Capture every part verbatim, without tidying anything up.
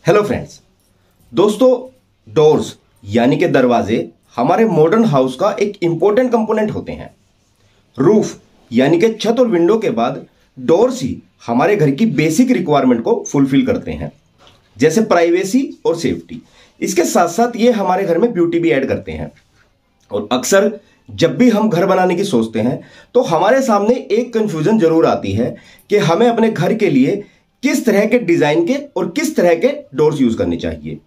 Hello friends, दोस्तों doors यानी कि दरवाजे हमारे मॉडर्न हाउस का एक इंपॉर्टेंट कंपोनेंट होते हैं। रूफ यानी कि छत और विंडो के बाद डोर्स ही हमारे घर की बेसिक रिक्वायरमेंट को फुलफिल करते हैं, जैसे प्राइवेसी और सेफ्टी। इसके साथ साथ ये हमारे घर में ब्यूटी भी ऐड करते हैं। और अक्सर जब भी हम घर बनाने की सोचते हैं तो हमारे सामने एक कंफ्यूजन जरूर आती है कि हमें अपने घर के लिए किस तरह के डिजाइन के और किस तरह के डोर्स यूज करने चाहिए,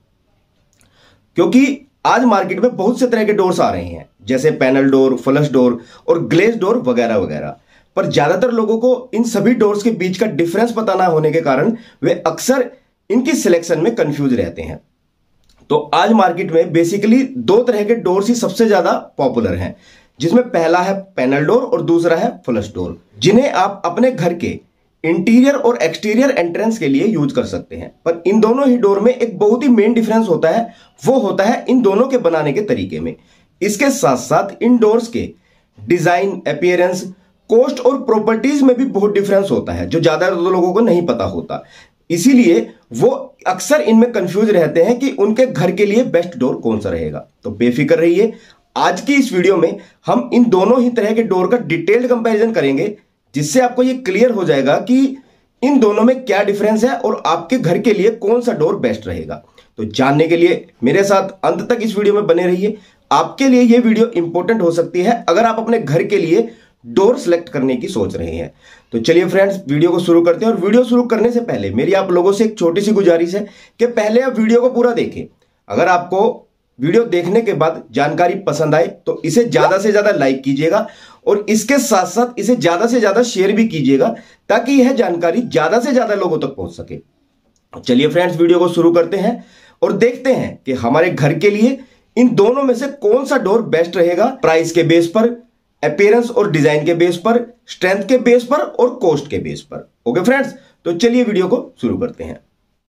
क्योंकि आज मार्केट में बहुत से तरह के डोर्स आ रहे हैं, जैसे पैनल डोर, फ्लश डोर और ग्लेज डोर वगैरह वगैरह। पर ज्यादातर लोगों को इन सभी डोर्स के बीच का डिफरेंस पता ना होने के कारण वे अक्सर इनकी सिलेक्शन में कंफ्यूज रहते हैं। तो आज मार्केट में बेसिकली दो तरह के डोर्स ही सबसे ज्यादा पॉपुलर हैं, जिसमें पहला है पैनल डोर और दूसरा है फ्लश डोर, जिन्हें आप अपने घर के इंटीरियर और एक्सटीरियर एंट्रेंस के लिए यूज कर सकते हैं। पर इन दोनों ही डोर में एक बहुत ही मेन डिफरेंस होता है, वो होता है इन दोनों के बनाने के तरीके में। इसके साथ साथ इन डोर्स के डिजाइन, अपीयरेंस, कॉस्ट और प्रॉपर्टीज में भी बहुत डिफरेंस होता है, जो ज्यादा लोगों को नहीं पता होता। इसीलिए वो अक्सर इनमें कंफ्यूज रहते हैं कि उनके घर के लिए बेस्ट डोर कौन सा रहेगा। तो बेफिक्र रहिए, आज की इस वीडियो में हम इन दोनों ही तरह के डोर का डिटेल्ड कंपैरिजन करेंगे, जिससे आपको ये क्लियर हो जाएगा कि इन दोनों में क्या डिफरेंस है और आपके घर के लिए कौन सा डोर बेस्ट रहेगा। तो जानने के लिए मेरे साथ अंत तक इस वीडियो में बने रहिए। आपके लिए यह वीडियो इंपॉर्टेंट हो सकती है अगर आप अपने घर के लिए डोर सेलेक्ट करने की सोच रहे हैं। तो चलिए फ्रेंड्स, वीडियो को शुरू करते हैं। और वीडियो शुरू करने से पहले मेरी आप लोगों से एक छोटी सी गुजारिश है कि पहले आप वीडियो को पूरा देखें। अगर आपको वीडियो देखने के बाद जानकारी पसंद आए तो इसे ज्यादा से ज्यादा लाइक कीजिएगा और इसके साथ साथ इसे ज्यादा से ज्यादा शेयर भी कीजिएगा, ताकि यह जानकारी ज्यादा से ज्यादा लोगों तक पहुंच सके। चलिए फ्रेंड्स, वीडियो को शुरू करते हैं और देखते हैं कि हमारे घर के लिए इन दोनों में से कौन सा डोर बेस्ट रहेगा, प्राइस के बेस पर, अपीयरेंस और डिजाइन के बेस पर, स्ट्रेंथ के बेस पर और कॉस्ट के बेस पर। ओके फ्रेंड्स, तो चलिए वीडियो को शुरू करते हैं।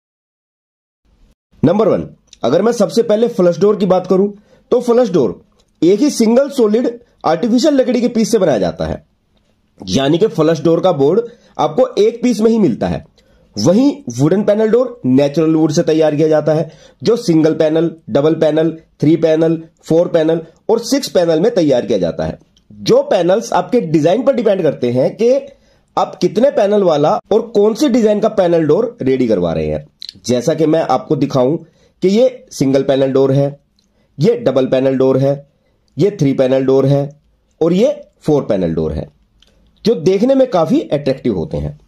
नंबर वन, अगर मैं सबसे पहले फ्लश डोर की बात करूं तो फ्लश डोर एक ही सिंगल सॉलिड आर्टिफिशियल लकड़ी के पीस से बनाया जाता है, यानी कि फ्लश डोर का बोर्ड आपको एक पीस में ही मिलता है। वहीं wooden panel door natural wood से तैयार किया जाता है, जो single panel, double panel, three panel, four panel और सिक्स पैनल में तैयार किया जाता है। जो पैनल्स आपके डिजाइन पर डिपेंड करते हैं कि आप कितने पैनल वाला और कौन सी डिजाइन का पैनल डोर रेडी करवा रहे हैं। जैसा कि मैं आपको दिखाऊं कि ये सिंगल पैनल डोर है, ये डबल पैनल डोर है, ये थ्री पैनल डोर है और ये फोर पैनल डोर है, जो देखने में काफी अट्रैक्टिव होते हैं।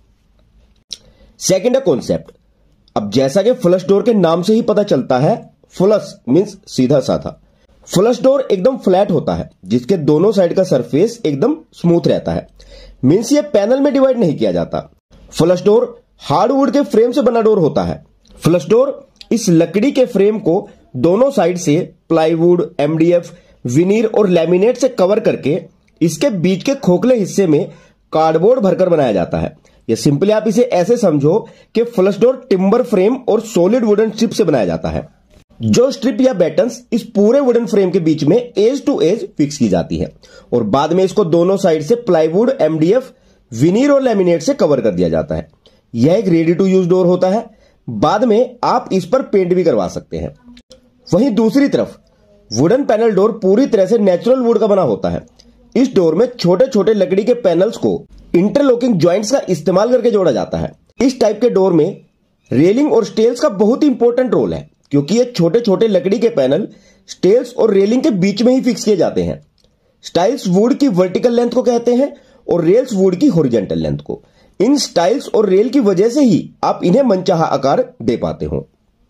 सेकंड है कॉन्सेप्ट। अब जैसा कि फ्लश डोर के नाम से ही पता चलता है, फ्लश मींस सीधा साधा। फ्लश डोर एकदम फ्लैट होता है, जिसके दोनों साइड का सरफेस एकदम स्मूथ रहता है, मींस ये पैनल में डिवाइड नहीं किया जाता। फ्लश डोर हार्डवुड के फ्रेम से बना डोर होता है। फ्लश डोर इस लकड़ी के फ्रेम को दोनों साइड से प्लाईवुड, एमडीएफ, विनीर और लैमिनेट से कवर करके इसके बीच के खोखले हिस्से में कार्डबोर्ड भरकर बनाया जाता है। ये सिंपली आप इसे ऐसे समझो कि फ्लश डोर टिम्बर फ्रेम और सॉलिड वुडन स्ट्रिप से बनाया जाता है, जो स्ट्रिप या बैटन्स इस पूरे वुडन फ्रेम के बीच में एज टू एज फिक्स की जाती है और बाद में इसको दोनों साइड से प्लाईवुड, एमडीएफ, विनीर और लैमिनेट से कवर कर दिया जाता है। यह एक रेडी टू यूज डोर होता है, बाद में आप इस पर पेंट भी करवा सकते हैं। वहीं दूसरी तरफ वुडन पैनल डोर पूरी तरह से नेचुरल वुड का बना होता है। इस डोर में छोटे छोटे लकड़ी के पैनल्स को इंटरलॉकिंग जॉइंट्स का इस्तेमाल करके जोड़ा जाता है। इस टाइप के डोर में रेलिंग और स्टेल्स का बहुत इंपॉर्टेंट रोल है, क्योंकि ये छोटे छोटे लकड़ी के पैनल स्टेल्स और रेलिंग के बीच में ही फिक्स किए जाते हैं। स्टाइल्स वुड की वर्टिकल लेंथ को कहते हैं और रेल्स वुड की हॉरिजॉन्टल लेंथ को। इन स्टाइल्स और रेल की वजह से ही आप इन्हें मनचाहा आकार दे पाते हो।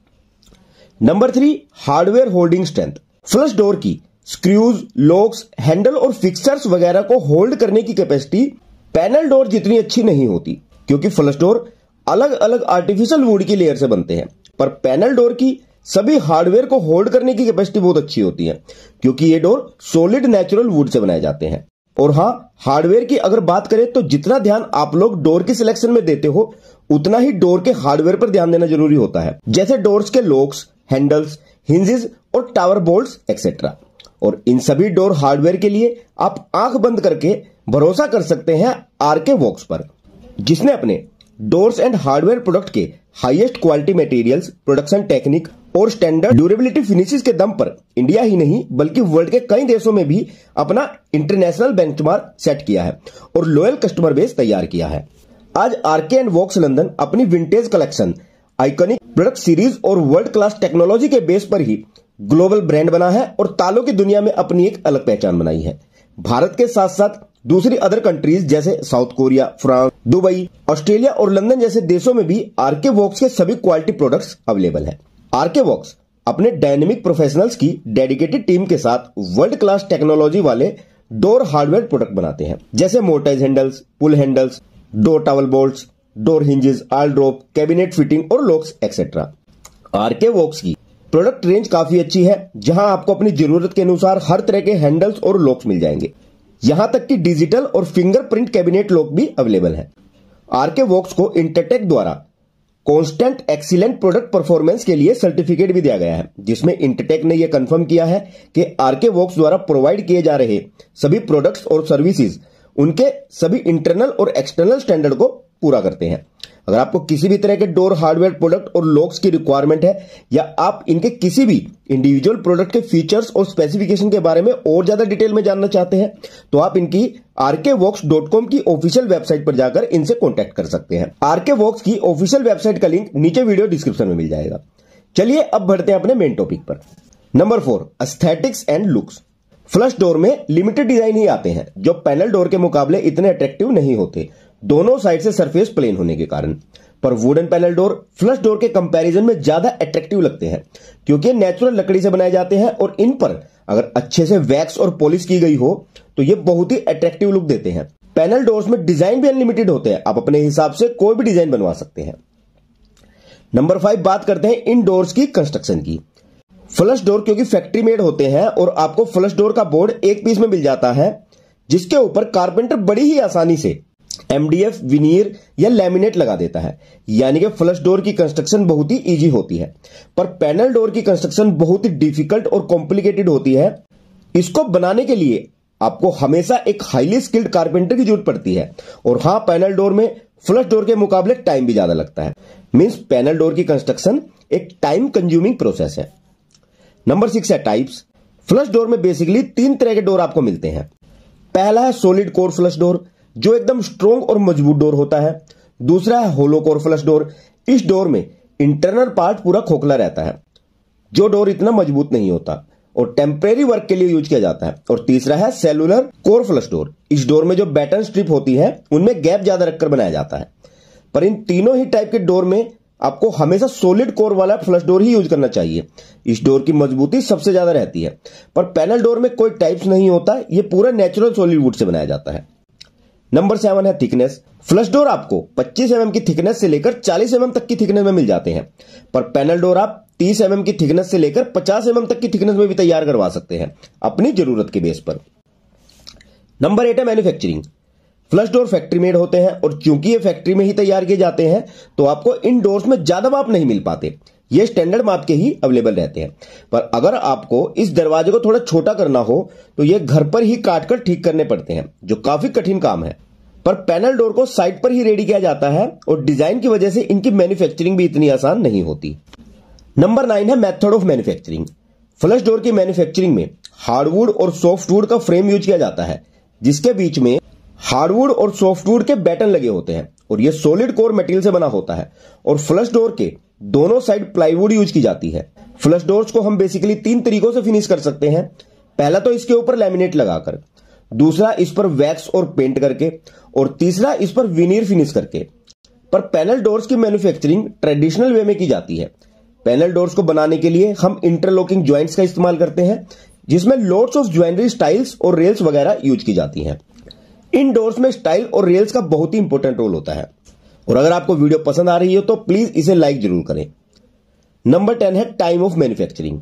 Number three, hardware holding strength. Flush door की स्क्रूज, लॉक्स, हैंडल और फिक्सर्स वगैरह को होल्ड करने की कैपेसिटी पैनल डोर जितनी अच्छी नहीं होती, क्योंकि फ्लश डोर अलग अलग आर्टिफिशियल वुड की लेयर से बनते हैं। पर पैनल डोर की सभी हार्डवेयर को होल्ड करने की कैपेसिटी बहुत अच्छी होती है, क्योंकि ये डोर सॉलिड नेचुरल वुड से बनाए जाते हैं। और हां, हार्डवेयर की अगर बात करें तो जितना ध्यान आप लोग डोर की सिलेक्शन में देते हो, उतना ही डोर के हार्डवेयर पर ध्यान देना जरूरी होता है, जैसे डोर्स के लॉक्स, हैंडल्स, हिंजेस और टावर बोल्ट्स एक्सेट्रा। और इन सभी डोर हार्डवेयर के लिए आप आंख बंद करके भरोसा कर सकते हैं आरके वॉक्स पर, जिसने अपने डोर्स एंड हार्डवेयर प्रोडक्ट के highest quality materials, production technique और स्टैंडर्ड ड्यूरेबिलिटी फिनिशेस के दम पर इंडिया ही नहीं बल्कि वर्ल्ड के कई देशों में भी अपना इंटरनेशनल बेंचमार्क सेट किया है और लॉयल कस्टमर बेस तैयार किया है। आज आरके एंड वॉक्स लंदन अपनी vintage collection, iconic product series और वर्ल्ड क्लास टेक्नोलॉजी के बेस पर ही ग्लोबल ब्रांड बना है और तालों की दुनिया में अपनी एक अलग पहचान बनाई है। भारत के साथ साथ दूसरी अदर कंट्रीज जैसे South Korea, France, Dubai, Australia और लंदन जैसे देशों में भी आरके वॉक्स के सभी क्वालिटी प्रोडक्ट्स अवेलेबल है। आरके वॉक्स अपने डायनेमिक प्रोफेशनल्स की डेडिकेटेड टीम के साथ वर्ल्ड क्लास टेक्नोलॉजी वाले डोर हार्डवेयर प्रोडक्ट बनाते हैं, जैसे mortise handles, pull handles, door tower bolts, door hinges, aldrop, cabinet fitting और लॉक्स एक्सेट्रा। आरके वॉक्स की प्रोडक्ट रेंज काफी अच्छी है, जहां आपको अपनी जरूरत के अनुसार हर तरह के हैंडल्स और लॉक्स मिल जाएंगे। यहां तक कि डिजिटल और फिंगरप्रिंट कैबिनेट लॉक भी अवेलेबल है। आरके वॉक्स को इंटरटेक द्वारा कांस्टेंट एक्सीलेंट प्रोडक्ट परफॉर्मेंस के लिए सर्टिफिकेट भी दिया गया है, जिसमें इंटरटेक ने यह कंफर्म किया है कि आरके वॉक्स द्वारा प्रोवाइड किए जा रहे सभी प्रोडक्ट्स और सर्विसेज उनके सभी इंटरनल और एक्सटर्नल स्टैंडर्ड को पूरा करते हैं। अगर आपको किसी भी तरह के डोर हार्डवेयर प्रोडक्ट और लॉक्स की रिक्वायरमेंट है या आप इनके किसी भी इंडिविजुअल प्रोडक्ट के फीचर्स और स्पेसिफिकेशन के बारे में और ज्यादा डिटेल में जानना चाहते हैं तो आप इनकी आरके वॉक्स डॉट कॉम की ऑफिशियल वेबसाइट पर जाकर इनसे कॉन्टैक्ट कर सकते हैं। आरके वॉक्स की ऑफिशियल वेबसाइट का लिंक नीचे वीडियो डिस्क्रिप्शन में मिल जाएगा। चलिए अब बढ़ते हैं अपने मेन टॉपिक पर। Number four, aesthetics and looks. Flush door में लिमिटेड डिजाइन ही आते हैं जो पैनल डोर के मुकाबले इतने अट्रैक्टिव नहीं होते, दोनों साइड से सरफेस प्लेन होने के कारण। पर wooden panel door flush door के कंपैरिजन में ज्यादा अट्रैक्टिव लगते हैं क्योंकि ये नेचुरल लकड़ी से बनाए जाते हैं और इन पर अगर अच्छे से वैक्स और पॉलिश की गई हो तो ये बहुत ही अट्रैक्टिव लुक देते हैं। पैनल डोर्स में डिजाइन भी अनलिमिटेड होते हैं, आप अपने हिसाब से कोई भी डिजाइन बनवा सकते हैं। नंबर फाइव, बात करते हैं इन डोर्स की कंस्ट्रक्शन की। फ्लश डोर क्योंकि फैक्ट्री मेड होते हैं और आपको फ्लश डोर का बोर्ड एक पीस में मिल जाता है, जिसके ऊपर कारपेंटर बड़ी ही आसानी से एमडीएफ, विनीर या लैमिनेट लगा देता है, यानी कि फ्लश डोर की कंस्ट्रक्शन बहुत ही इजी होती है। पर पैनल डोर की कंस्ट्रक्शन बहुत ही डिफिकल्ट और कॉम्प्लिकेटेड होती है। इसको बनाने के लिए आपको हमेशा एक हाईली स्किल्ड कारपेंटर की जरूरत पड़ती है और हां, पैनल डोर में फ्लश डोर के मुकाबले टाइम भी ज्यादा लगता है। मींस पैनल डोर की कंस्ट्रक्शन एक टाइम कंज्यूमिंग प्रोसेस है। नंबर सिक्स है टाइप्स। फ्लश डोर में बेसिकली तीन तरह के डोर आपको मिलते हैं। पहला है सॉलिड कोर फ्लश डोर, जो एकदम स्ट्रॉन्ग और मजबूत डोर होता है। दूसरा है होलो कोर फ्लश डोर। इस डोर में इंटरनल पार्ट पूरा खोखला रहता है, जो डोर इतना मजबूत नहीं होता और टेम्परेरी वर्क के लिए यूज किया जाता है। और तीसरा है सेलुलर कोर फ्लश डोर। इस डोर में जो बैटन स्ट्रिप होती है उनमें गैप ज्यादा रखकर बनाया जाता है। पर इन तीनों ही टाइप के डोर में आपको हमेशा सॉलिड कोर वाला फ्लश डोर ही यूज करना चाहिए। इस डोर की मजबूती सबसे ज्यादा रहती है। पर पैनल डोर में कोई टाइप्स नहीं होता, ये पूरा नेचुरल सॉलिड वुड से बनाया जाता है। नंबर सेवन है थिकनेस। फ्लश डोर आपको पच्चीस एम एम की थिकनेस से लेकर चालीस एम एम तक की थिकनेस में मिल जाते हैं, पर पैनल डोर आप तीस एम एम की थिकनेस से लेकर पचास एम एम तक की थिकनेस में भी तैयार करवा सकते हैं अपनी जरूरत के बेस पर। नंबर एट है manufacturing. Flush door factory made होते हैं और चूंकि ये फैक्ट्री में ही तैयार किए जाते हैं तो आपको इन डोर्स में ज्यादा माप नहीं मिल पाते, ये स्टैंडर्ड माप के ही अवेलेबल रहते हैं। पर अगर आपको इस दरवाजे को थोड़ा छोटा करना हो तो ये घर पर ही काटकर ठीक करने पड़ते हैं, जो काफी कठिन काम है। पर पैनल डोर को साइट पर ही रेडी किया जाता है और डिजाइन की वजह से इनकी मैन्युफैक्चरिंग भी इतनी आसान नहीं होती। नंबर नाइन है method of manufacturing. Flush door की मैन्युफैक्चरिंग में हार्डवुड और सॉफ्टवुड का फ्रेम यूज किया जाता है, जिसके बीच में हार्डवुड और सॉफ्टवुड के बैटन लगे होते हैं और यह सॉलिड कोर मटेरियल से बना होता है। और फ्लश डोर के दोनों साइड प्लाईवुड यूज की जाती है। फ्लश डोर्स को हम बेसिकली तीन तरीकों से फिनिश कर सकते हैं। पहला तो इसके ऊपर लैमिनेट लगाकर, दूसरा इस पर वैक्स और पेंट करके, और तीसरा इस पर विनीर फिनिश करके। पर पैनल डोर्स की मैन्युफैक्चरिंग ट्रेडिशनल वे में की जाती है। पैनल डोर्स को बनाने के लिए हम इंटरलॉकिंग ज्वाइंट्स का इस्तेमाल करते हैं, जिसमें लोड्स ऑफ ज्वेलरी स्टाइल्स और रेल्स वगैरह यूज की जाती हैं। इन डोर्स में स्टाइल और रेल्स का बहुत ही इंपॉर्टेंट रोल होता है। और अगर आपको वीडियो पसंद आ रही हो तो प्लीज इसे लाइक जरूर करें। नंबर टेन है time of manufacturing.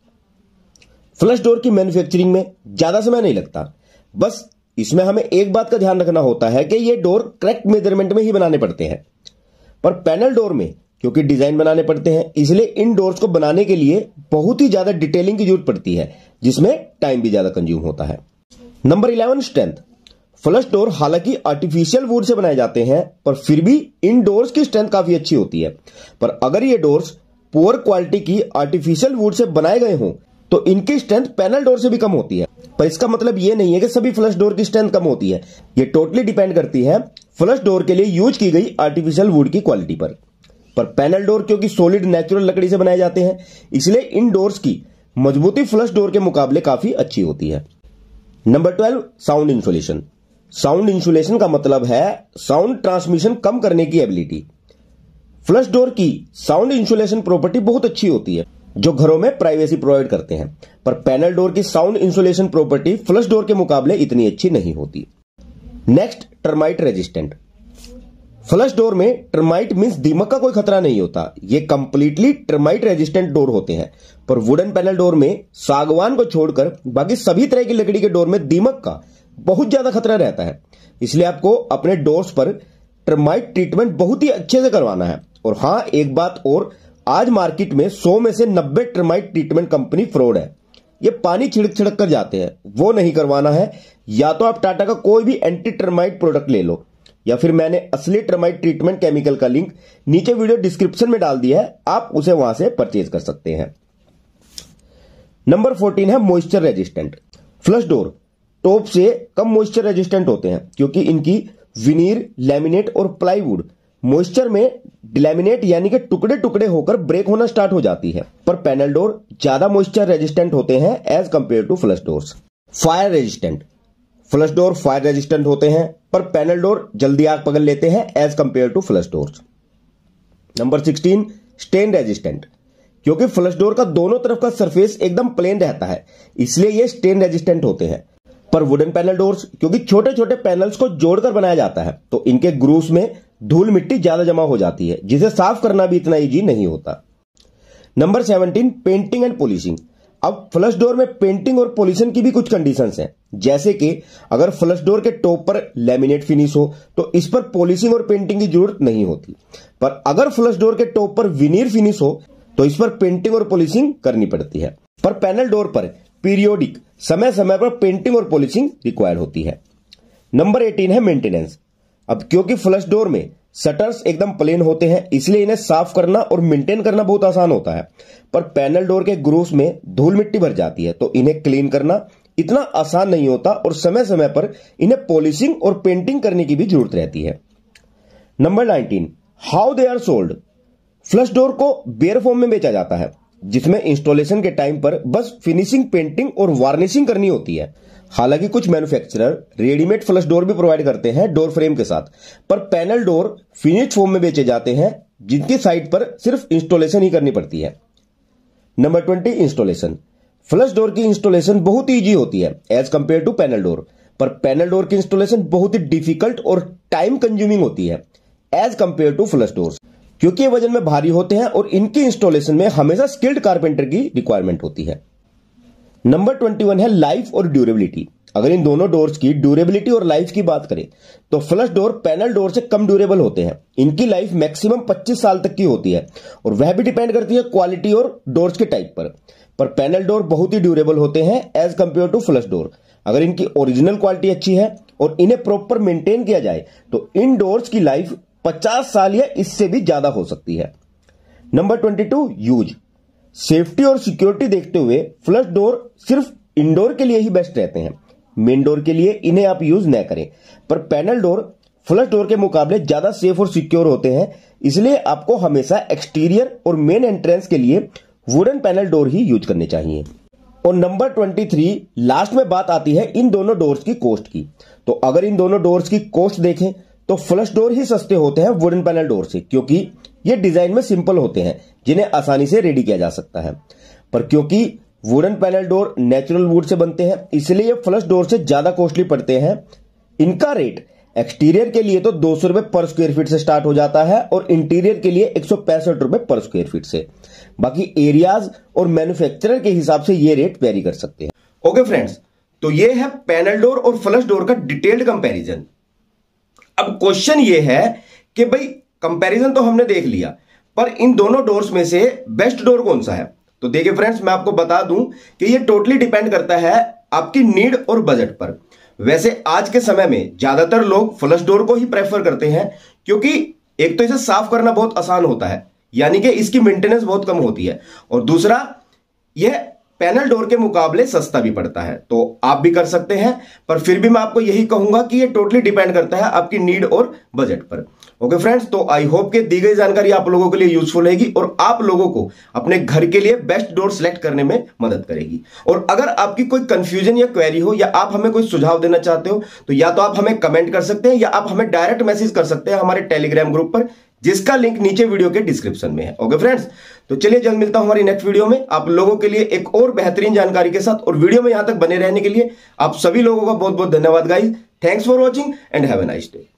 Flush door की मैन्युफैक्चरिंग में ज्यादा समय नहीं लगता, बस इसमें हमें एक बात का ध्यान रखना होता है कि ये डोर करेक्ट मेजरमेंट में ही बनाने पड़ते हैं। पर पैनल डोर में क्योंकि डिजाइन बनाने पड़ते हैं, इसलिए इन डोर्स को बनाने के लिए बहुत ही ज्यादा डिटेलिंग की जरूरत पड़ती है, जिसमें टाइम भी ज्यादा कंज्यूम होता है। Number eleven strength. Flush door हालांकि आर्टिफिशियल वुड से बनाए जाते हैं, पर फिर भी इन डोर्स की स्ट्रेंथ काफी अच्छी होती है। पर अगर ये डोर्स पुअर क्वालिटी की आर्टिफिशियल वुड से बनाए गए हों तो इनकी स्ट्रेंथ पैनल डोर से भी कम होती है। पर इसका मतलब ये नहीं है कि सभी फ्लश डोर की स्ट्रेंथ कम होती है। ये टोटली डिपेंड करती है फ्लश डोर के लिए यूज की गई आर्टिफिशियल वुड की क्वालिटी पर। पर पैनल डोर क्योंकि सॉलिड नेचुरल लकड़ी से बनाए जाते हैं, इसलिए इन डोर्स की मजबूती फ्लश डोर के मुकाबले काफी अच्छी होती है। Number twelve, sound insulation. Sound insulation का मतलब है साउंड ट्रांसमिशन कम करने की एबिलिटी। फ्लश डोर की साउंड इंसुलेशन प्रॉपर्टी बहुत अच्छी होती है, जो घरों में प्राइवेसी प्रोवाइड करते हैं। पर पैनल डोर की sound insulation property flush door के मुकाबले इतनी अच्छी नहीं होती। Next, termite resistant. Flush door में टर्माइट मींस दीमक का कोई खतरा नहीं होता। ये कंप्लीटली टर्माइट रेजिस्टेंट डोर होते हैं। पर वुडन पैनल डोर में सागवान को छोड़कर बाकी सभी तरह की लकड़ी के डोर में दीमक का बहुत ज्यादा खतरा रहता है। इसलिए आपको अपने डोर्स पर टर्माइट ट्रीटमेंट बहुत ही अच्छे से करवाना है। और हां, एक बात और, आज मार्केट में सौ में से नब्बे टर्माइट ट्रीटमेंट कंपनी फ्रॉड है। ये पानी छिड़क छिड़क कर जाते हैं, वो नहीं करवाना है। या तो आप टाटा का कोई भी एंटी टर्माइट प्रोडक्ट ले लो, या फिर मैंने असली टर्माइट ट्रीटमेंट केमिकल का लिंक नीचे वीडियो डिस्क्रिप्शन में डाल दिया है, आप उसे वहां से परचेज कर सकते हैं। नंबर फोर्टीन है moisture resistant. Flush door top से कम मॉइस्चर रेजिस्टेंट होते हैं क्योंकि इनकी विनीर, लैमिनेट और प्लाईवुड मॉइस्चर में डिलैमिनेट यानी कि टुकड़े टुकड़े होकर ब्रेक होना स्टार्ट हो जाती है। पर पैनल डोर ज्यादा मॉइस्चर रेजिस्टेंट होते हैं as compare to flush doors. Fire resistant. Flush door fire resistant होते हैं, पर पैनल डोर जल्दी आग पकड़ लेते हैं as compare to flush doors. Number sixteen, stain resistant. क्योंकि फ्लश डोर का दोनों तरफ का सरफेस एकदम प्लेन रहता है, इसलिए ये स्टेन रेजिस्टेंट होते हैं। पर वुडन पैनल डोर्स क्योंकि छोटे छोटे पैनल्स को जोड़कर बनाया जाता है, तो इनके ग्रूव्स में धूल मिट्टी ज्यादा जमा हो जाती है, जिसे साफ करना भी इतना इजी नहीं होता। Number seventeen, painting and polishing. अब फ्लश डोर में पेंटिंग और पॉलिशन की भी कुछ कंडीशंस हैं, जैसे कि अगर फ्लश डोर के टॉप पर लैमिनेट फिनिश हो तो इस पर पॉलिशिंग और पेंटिंग की जरूरत नहीं होती। पर अगर फ्लश डोर के टॉप पर विनीर फिनिश हो तो इस पर पेंटिंग और पॉलिशिंग करनी पड़ती है। पर पैनल डोर पर पीरियोडिक समय समय पर पेंटिंग और पॉलिशिंग रिक्वायर्ड होती है। नंबर एटीन है मेंटेनेंस। अब क्योंकि फ्लश डोर में शटर्स एकदम प्लेन होते हैं, इसलिए इन्हें साफ करना और मेंटेन करना बहुत आसान होता है। पर पैनल डोर के ग्रूव्स में धूल मिट्टी भर जाती है, तो इन्हें क्लीन करना इतना आसान नहीं होता और समय समय पर इन्हें पॉलिशिंग और पेंटिंग करने की भी जरूरत रहती है। Number nineteen, how they are sold. Flush door को बेयर फॉर्म में बेचा जाता है, जिसमें इंस्टॉलेशन के टाइम पर बस फिनिशिंग, पेंटिंग और वार्निशिंग करनी होती है। हालांकि कुछ मैन्युफैक्चरर रेडीमेड फ्लश डोर भी प्रोवाइड करते हैं डोर फ्रेम के साथ, पर पैनल डोर फिनिश्ड फॉर्म में बेचे जाते हैं, जिनकी साइड पर सिर्फ इंस्टॉलेशन ही करनी पड़ती है। Number twenty, installation. Flush door की इंस्टॉलेशन बहुत ईजी होती है as compare to panel door, पर पैनल डोर की इंस्टॉलेशन बहुत ही डिफिकल्ट और टाइम कंज्यूमिंग होती है as compare to flush doors, क्योंकि ये वजन में भारी होते हैं और इनकी इंस्टॉलेशन में हमेशा स्किल्ड कारपेंटर की रिक्वायरमेंट होती है। नंबर ट्वेंटी वन है लाइफ और ड्यूरेबिलिटी। अगर इन दोनों डोर्स की ड्यूरेबिलिटी और लाइफ की बात करें तो फ्लश डोर पैनल डोर से कम ड्यूरेबल होते हैं। इनकी लाइफ मैक्सिमम पच्चीस साल तक की होती है, और वह भी डिपेंड करती है क्वालिटी और डोर्स के टाइप पर। पर पैनल डोर बहुत ही ड्यूरेबल होते हैं as compare to flush door. अगर इनकी ओरिजिनल क्वालिटी अच्छी है और इन्हें प्रॉपर मेंटेन किया जाए तो इन डोर्स की लाइफ पचास साल या इससे भी ज्यादा हो सकती है। Number twenty two, use. Safety और सिक्योरिटी देखते हुए फ्लश डोर सिर्फ इंडोर के लिए ही बेस्ट रहते हैं, मेन डोर के लिए इन्हें आप यूज न करें। पर पैनल डोर फ्लश डोर के मुकाबले ज्यादा सेफ और सिक्योर होते हैं, इसलिए आपको हमेशा एक्सटीरियर और मेन एंट्रेंस के लिए वुडन पैनल डोर ही यूज करने चाहिए। और नंबर ट्वेंटी थ्री, लास्ट में बात आती है इन दोनों डोर्स की कॉस्ट की। तो अगर इन दोनों डोर्स की कॉस्ट देखें तो फ्लश डोर ही सस्ते होते हैं वुडन पैनल डोर से, क्योंकि ये डिजाइन में सिंपल होते हैं, जिन्हें आसानी से रेडी किया जा सकता है। पर क्योंकि wooden panel door natural wood से बनते हैं, इसलिए ये फ्लश डोर से ज्यादा कॉस्टली पड़ते हैं। इनका रेट एक्सटीरियर के लिए तो दो सौ रुपए पर स्क्वायर फीट से स्टार्ट हो जाता है और इंटीरियर के लिए एक सौ पैंसठ रुपए पर स्क्वायर फीट से। बाकी एरियाज और मैन्युफैक्चरर के हिसाब से ये रेट वेरी कर सकते हैं। ओके फ्रेंड्स, तो ये है पैनल डोर और फ्लश डोर का डिटेल्ड कंपैरिजन। अब क्वेश्चन ये है कि भाई कंपैरिजन तो हमने देख लिया, पर इन दोनों डोर्स में से बेस्ट डोर कौन सा है? तो देखिए फ्रेंड्स, मैं आपको बता दूं कि ये टोटली डिपेंड करता है आपकी नीड और बजट पर। वैसे आज के समय में ज्यादातर लोग फ्लश डोर को ही प्रेफर करते हैं, क्योंकि एक तो इसे साफ करना बहुत आसान होता है, यानी कि इसकी मेंटेनेंस बहुत कम होती है, और दूसरा यह पैनल डोर के मुकाबले सस्ता भी पड़ता है। तो आप भी कर सकते हैं, पर फिर भी मैं आपको यही कहूंगा कि ये टोटली डिपेंड करता है आपकी नीड और बजट पर। ओके फ्रेंड्स, तो आई होप कि दी गई जानकारी आप लोगों के लिए यूजफुल रहेगी और आप लोगों को अपने घर के लिए बेस्ट डोर सेलेक्ट करने में मदद करेगी। और अगर आपकी कोई कंफ्यूजन या क्वेरी हो, या आप हमें कोई सुझाव देना चाहते हो, तो या तो आप हमें कमेंट कर सकते हैं, या आप हमें डायरेक्ट मैसेज कर सकते हैं हमारे टेलीग्राम ग्रुप पर, जिसका लिंक नीचे वीडियो के डिस्क्रिप्शन में है। ओके फ्रेंड्स, तो चलिए जल्द मिलता हूं हमारी नेक्स्ट वीडियो में आप लोगों के लिए एक और बेहतरीन जानकारी के साथ। और वीडियो में यहां तक बने रहने के लिए आप सभी लोगों का बहुत बहुत धन्यवाद guys. Thanks for watching and have a nice day.